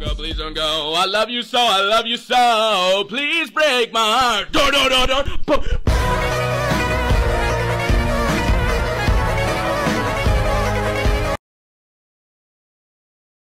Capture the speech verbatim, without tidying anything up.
go, please don't go. I love you so, I love you so. Please break my heart. Door, door, door, door.